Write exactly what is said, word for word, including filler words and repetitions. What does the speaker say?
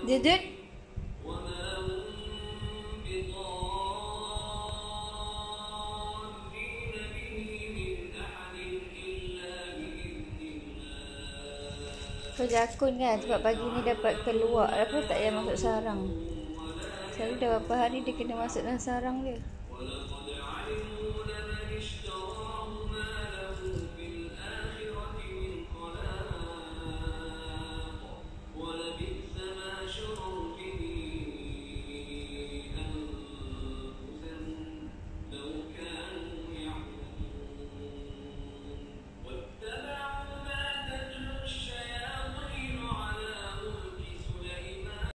Dudut. Kau jakun kan sebab pagi ni dapat keluar apa tak payah masuk sarang. Selalu dah berapa hari dia kena masuk dalam sarang dia.